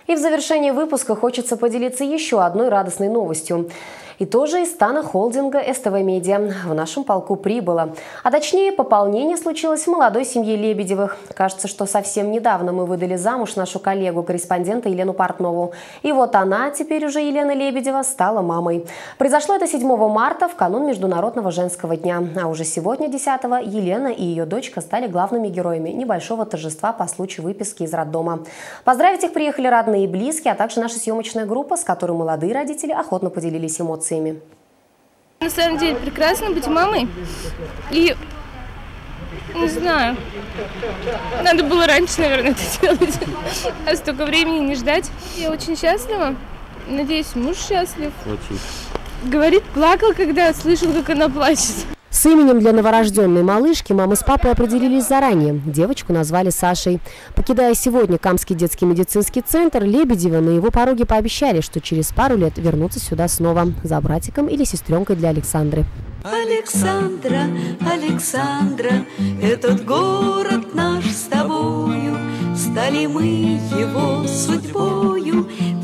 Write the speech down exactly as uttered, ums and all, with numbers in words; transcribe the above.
И в завершении выпуска хочется поделиться еще одной радостной новостью. И тоже из стана холдинга эс тэ вэ Медиа в нашем полку прибыло. А точнее, пополнение случилось в молодой семье Лебедевых. Кажется, что совсем недавно мы выдали замуж нашу коллегу-корреспондента Елену Портнову. И вот она, теперь уже Елена Лебедева, стала мамой. Произошло это седьмого марта, в канун Международного женского дня. А уже сегодня, десятого, Елена и ее дочка стали главными героями небольшого торжества по случаю выписки из роддома. Поздравить их приехали родные и близкие, а также наша съемочная группа, с которой молодые родители охотно поделились эмоциями. На самом деле прекрасно быть мамой, и не знаю, надо было раньше, наверное, это делать, а столько времени не ждать. Я очень счастлива, надеюсь, муж счастлив. Очень. Говорит, плакал, когда слышал, как она плачет. С именем для новорожденной малышки мама с папой определились заранее. Девочку назвали Сашей. Покидая сегодня Камский детский медицинский центр, Лебедевы на его пороге пообещали, что через пару лет вернутся сюда снова за братиком или сестренкой для Александры. Александра, Александра, этот город наш с тобою, стали мы его судьбою.